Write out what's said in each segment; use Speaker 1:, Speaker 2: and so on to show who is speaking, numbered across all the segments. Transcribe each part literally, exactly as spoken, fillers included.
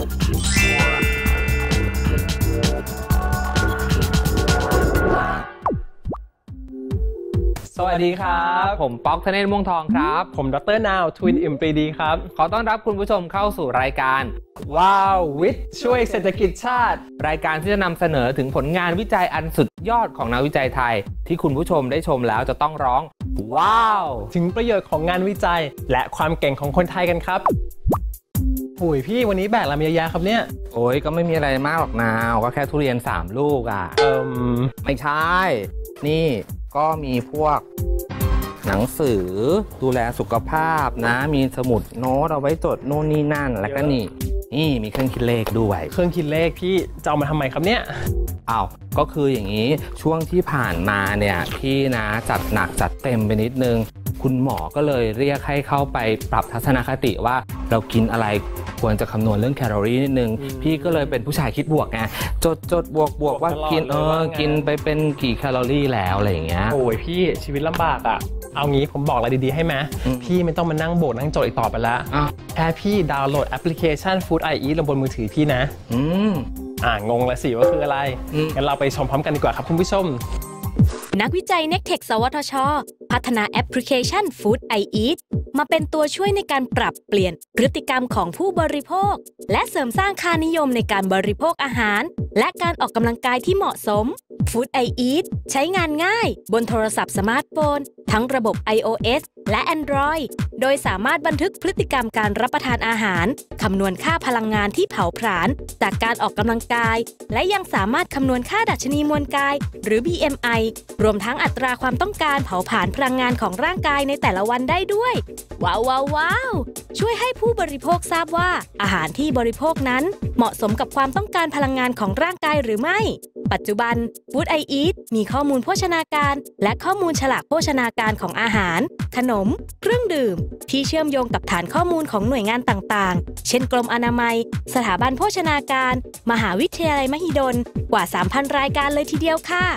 Speaker 1: สวัสดีครับผมป๊อกธเนศม่วงทองครับ
Speaker 2: ผมดรนาวทวินอิ่มปรีดีครับ
Speaker 1: ขอต้อนรับคุณผู้ชมเข้าสู่รายการ
Speaker 2: ว้าววิทย์ช่วยเศรษฐกิจชาติ
Speaker 1: รายการที่จะนำเสนอถึงผลงานวิจัยอันสุดยอดของนักวิจัยไทยที่คุณผู้ชมได้ชมแล้วจะต้องร้องว้าว
Speaker 2: ถึงประโยชน์ของงานวิจัยและความเก่งของคนไทยกันครับหุยพี่วันนี้แบกอะไรมาเยอะแยะครับเนี่ย
Speaker 1: โอ้ยก็ไม่มีอะไรมากหรอกนาวก็แค่ทุเรียนสามลูกอ่ะ
Speaker 2: เอิม
Speaker 1: ไม่ใช่นี่ก็มีพวกหนังสือดูแลสุขภาพนะมีสมุดโน้ตเอาไว้จดโน่นนี่นั่นแล้วก็นี่นี่มีเครื่องคิดเลขด้วย
Speaker 2: เครื่องคิดเลขพี่จะเอามาทำไมครับเนี่ย
Speaker 1: อ้าวก็คืออย่างนี้ช่วงที่ผ่านมาเนี่ยพี่นะจัดหนักจัดเต็มไปนิดนึงคุณหมอก็เลยเรียกให้เข้าไปปรับทัศนคติว่าเรากินอะไรควรจะคำนวณเรื่องแคลอรี่นิดนึงพี่ก็เลยเป็นผู้ชายคิดบวกไงจดจดบวกบวกว่ากินเออกินไปเป็นกี่แคลอรี่แล้วอะไรอย่างเงี้ย
Speaker 2: โอ้ยพี่ชีวิตลำบากอ่ะเอางี้ผมบอกอะไรดีๆให้ไหมพี่ไม่ต้องมานั่งโบกนั่งจดอีกต่อไปละแค่พี่ดาวน์โหลดแอปพลิเคชัน Food ไอ Eat ลงบนมือถือพี่นะ
Speaker 1: อืม
Speaker 2: อ่างงละสิว่าคืออะไรงั้นเราไปชมพร้อมกันดีกว่าครับคุณผู้ชม
Speaker 3: นักวิจัย เน็กเทค สวทช.พัฒนาแอปพลิเคชัน Food ไอ Eat มาเป็นตัวช่วยในการปรับเปลี่ยนพฤติกรรมของผู้บริโภคและเสริมสร้างค่านิยมในการบริโภคอาหารและการออกกำลังกายที่เหมาะสม Food ไอ Eat ใช้งานง่ายบนโทรศัพท์สมาร์ทโฟนทั้งระบบ ไอ โอ เอส และ Android โดยสามารถบันทึกพฤติกรรมการรับประทานอาหารคำนวณค่าพลังงานที่เผาผลาญจากการออกกำลังกายและยังสามารถคำนวณค่าดัชนีมวลกายหรือ บี เอ็ม ไอ รวมทั้งอัตราความต้องการเผาผลาญพลังงานของร่างกายในแต่ละวันได้ด้วยว้าวว้าวว้าวช่วยให้ผู้บริโภคทราบว่าอาหารที่บริโภคนั้นเหมาะสมกับความต้องการพลังงานของร่างกายหรือไม่ปัจจุบัน Food ไอ Eat มีข้อมูลโภชนาการและข้อมูลฉลากโภชนาการของอาหารขนมเครื่องดื่มที่เชื่อมโยงกับฐานข้อมูลของหน่วยงานต่างๆเช่นกรมอนามัยสถาบันโภชนาการมหาวิทยาลัยมหิดลกว่า สามพัน รายการเลยทีเดียวค่ะ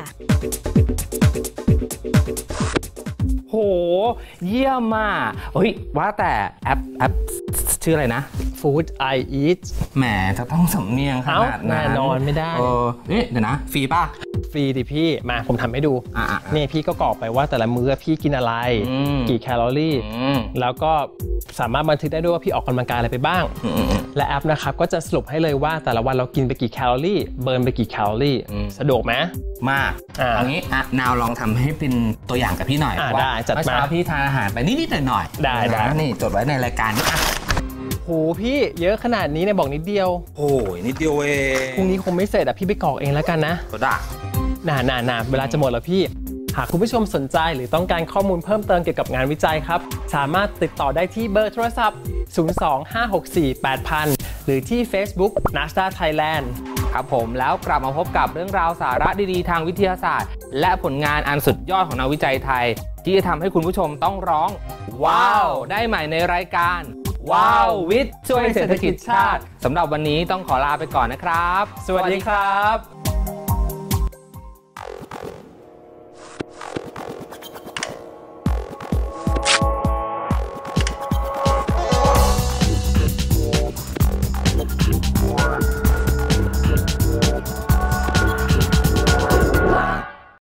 Speaker 1: โหเยี่ยมมากเฮ้ยว่าแต่แอปแอปชื่ออะไรนะ
Speaker 2: Food ไอ Eat
Speaker 1: แหมจะต้องสำเนียงขนาดนั้นแน่
Speaker 2: นอนไม่ได้
Speaker 1: เออนี่เดี๋ยวนะฟรีป่ะ
Speaker 2: ฟรีดิพี่มาผมทำให้ดูนี่พี่ก็กรอกไปว่าแต่ละมื้อพี่กินอะไรกี่แคลอรี่แล้วก็สามารถบันทึกได้ด้วยว่าพี่ออกกำลังกายอะไรไปบ้างและแอปนะครับก็จะสรุปให้เลยว่าแต่ละวันเรากินไปกี่แคลอรี่เบิร์นไปกี่แคลอรี่สะดวกไหม
Speaker 1: มากเอางี้อ่ะนาวลองทำให้เป็นตัวอย่างกับพี่หน่อยว่าเมื่อเช้าพี่ทานอาหารไปนิดๆหน่อย
Speaker 2: ๆได้ได้
Speaker 1: นี่จดไว้ในรายการนี้
Speaker 2: โหพี่เยอะขนาดนี้เนี่ยบอกนิดเดียว
Speaker 1: โอ้ยนิดเดียวเอง
Speaker 2: พรุ่งนี้คงไม่เสร็จอ่ะพี่ไปกรอกเองแล้วกันนะ
Speaker 1: ก็ได้
Speaker 2: น่าน่าน่าเวลาจะหมดแล้วพี่หากคุณผู้ชมสนใจหรือต้องการข้อมูลเพิ่มเติมเกี่ยวกับงานวิจัยครับสามารถติดต่อได้ที่เบอร์โทรศัพท์ศูนย์ สอง ห้า หก สี่ แปด ศูนย์ ศูนย์ หรือที่ Facebook นา เอส ดี เอ Thailand
Speaker 1: ครับผมแล้วกลับมาพบกับเรื่องราวสาระดีๆทางวิทยาศาสตร์และผลงานอันสุดยอดของนักวิจัยไทยที่จะทำให้คุณผู้ชมต้องร้องว้าวได้ใหม่ในรายการว้าววิทย์ช่วยเศรษฐกิจชาติสำหรับวันนี้ต้องขอลาไปก่อนนะครับ
Speaker 2: สวัสดีครับ
Speaker 4: What?